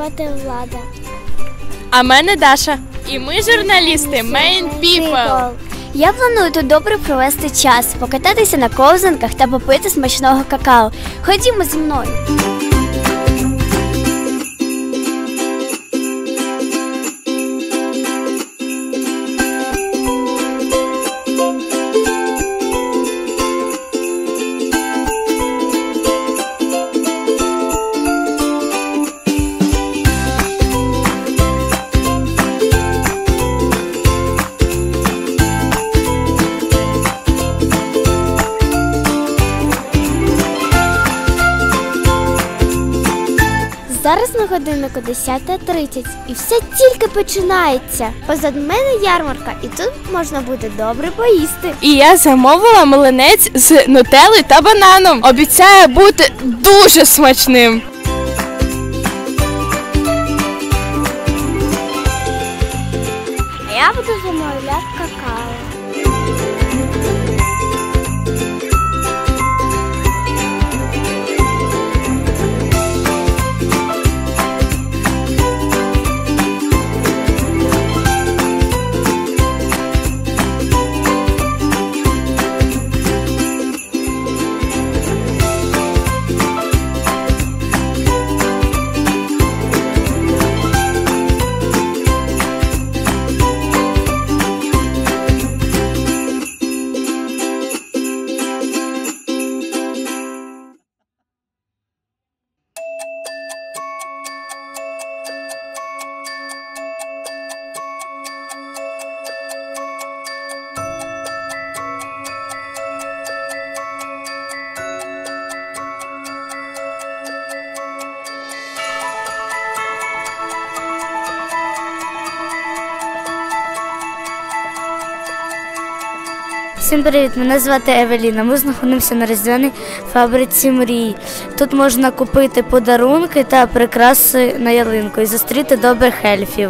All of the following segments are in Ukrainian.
звати Влада. А мене Даша. І ми журналісти Main People. Я планую тут добре провести час, покататися на ковзанках та попити смачного какао. Ходімо зі мною. Зараз на годиннику 10:30 і все тільки починається. Позаду мене ярмарка, і тут можна буде добре поїсти. І я замовила млинець з нутеллою та бананом. Обіцяє бути дуже смачним. А я буду замовляти какао. Всім привіт, мене звати Евеліна. Ми знаходимося на різдвяній фабриці мрій. Тут можна купити подарунки та прикраси на ялинку і зустріти добрих ельфів.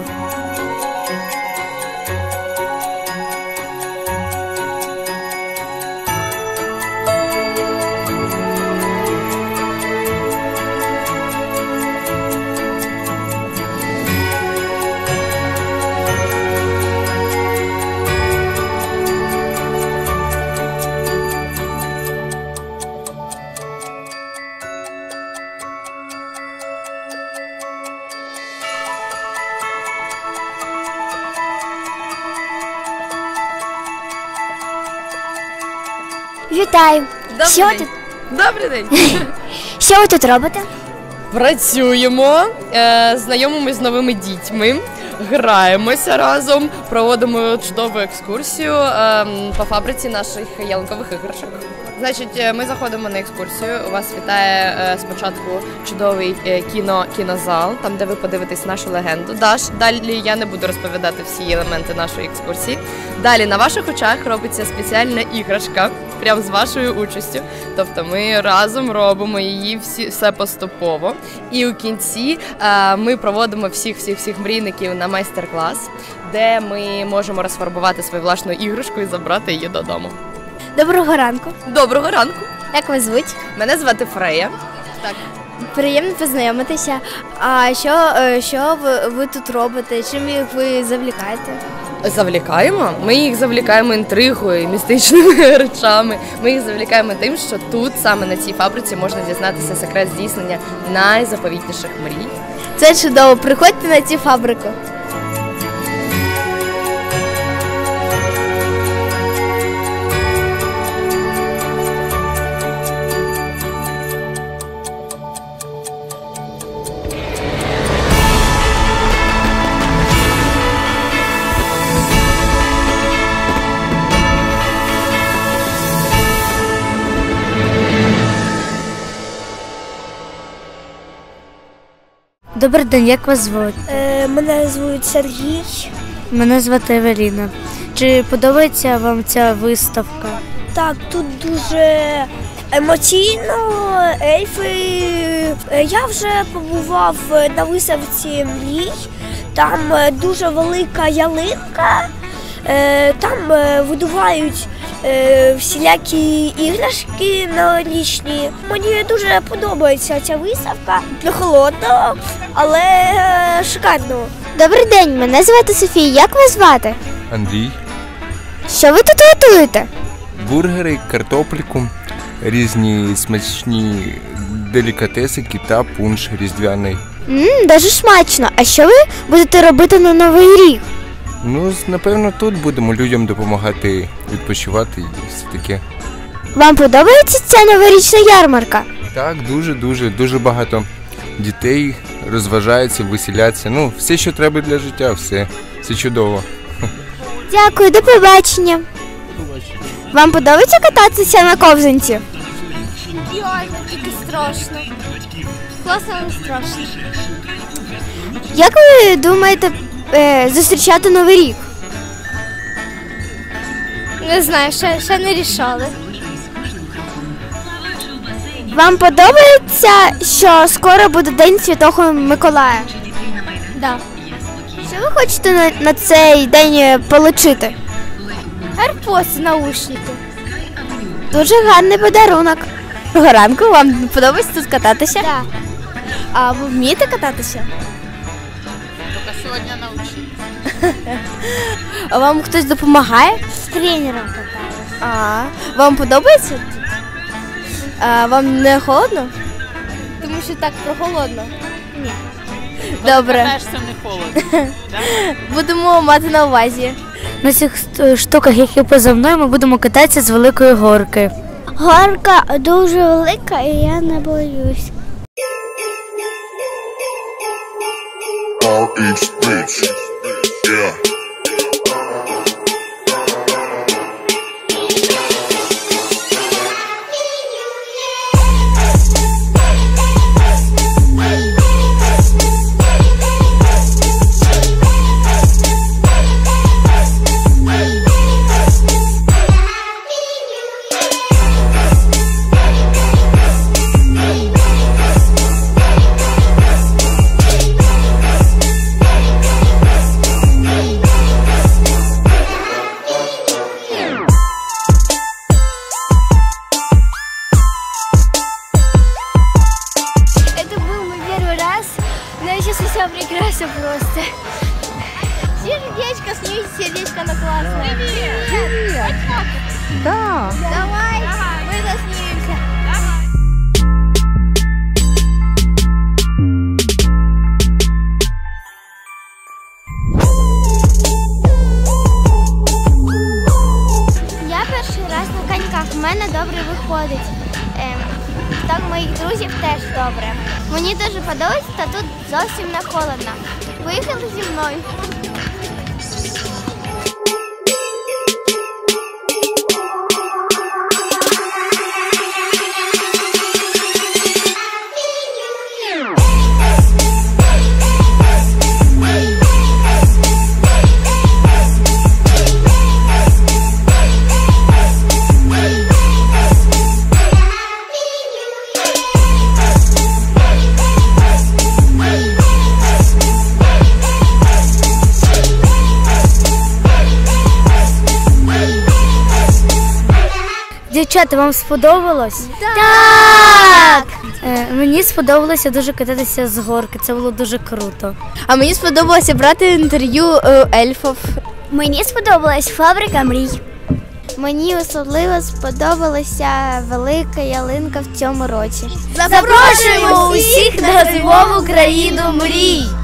Вітаю! Добрий день. Що ви тут робите? Працюємо, знайомимося з новими дітьми, граємося разом, проводимо чудову екскурсію по фабриці наших ялинкових іграшок. Значить, ми заходимо на екскурсію. У вас вітає спочатку чудовий кінозал, там де ви подивитесь нашу легенду. Далі я не буду розповідати всі елементи нашої екскурсії. Далі на ваших очах робиться спеціальна іграшка, прямо з вашою участю. Тобто ми разом робимо її все поступово. І у кінці ми проводимо всіх мрійників на майстер-клас, де ми можемо розфарбувати свою власну іграшку і забрати її додому. Доброго ранку. Доброго ранку. Як вас звуть? Мене звати Фрея. Так. Приємно познайомитися. А що ви тут робите? Чим їх ви завлікаєте? Завлікаємо? Ми їх завлікаємо інтригою, містичними речами. Ми їх завлікаємо тим, що тут, саме на цій фабриці, можна дізнатися секрет здійснення найзаповітніших мрій. Це чудово. Приходьте на цю фабрику. Добрий день, як вас звуть? Мене звуть Сергій. Мене звати Евеліна. Чи подобається вам ця виставка? Так, тут дуже емоційно, ельфи. Я вже побував на виставці мрій. Там дуже велика ялинка. Там видувають всілякі іграшки новорічні. Мені дуже подобається ця виставка. Прохолодно, але шикарно. Добрий день, мене звати Софія. Як вас звати? Андрій. Що ви тут готуєте? Бургери, картопельку, різні смачні делікатесики та пунш різдвяний. Дуже смачно. А що ви будете робити на Новий рік? Ну, напевно, тут будемо людям допомагати відпочивати і все таке. Вам подобається ця новорічна ярмарка? Так, дуже багато дітей розважаються, веселяться. Ну, все, що треба для життя, все чудово. Дякую, до побачення. Вам подобається кататися на ковзанці? Реально, тільки страшно. Класно, але страшно. Як ви думаєте зустрічати Новий рік? Не знаю, ще не рішали. Вам подобається, що скоро буде День Святого Миколая? Да. Що ви хочете на цей день отримати? AirPods, наушники. Дуже гарний подарунок. Доброго ранку, вам подобається тут кататися? Так. А ви вмієте кататися? А вам хтось допомагає? З тренером катаюся. Вам подобається? Вам не холодно? Тому що так прохолодно. Ні. Добре. Будемо мати на увазі. На цих штуках, які поза мною, ми будемо кататися з великої горки. Горка дуже велика і я не боюсь. Все прекрасно просто. Сердечко, снизь сердечко на классное. Привет! Да. Давай, мы заснимемся. Я перший раз на коньках, в мене добре виходить. Так моїх друзів теж добре. Мені дуже подобається, та тут зовсім не холодно. Поїхали зі мною. Дівчата, вам сподобалось? Так! Мені сподобалося дуже кататися з горки, це було дуже круто. А мені сподобалося брати інтерв'ю ельфів. Мені сподобалась фабрика мрій. Мені особливо сподобалася велика ялинка в цьому році. Запрошуємо усіх на зимову країну мрій!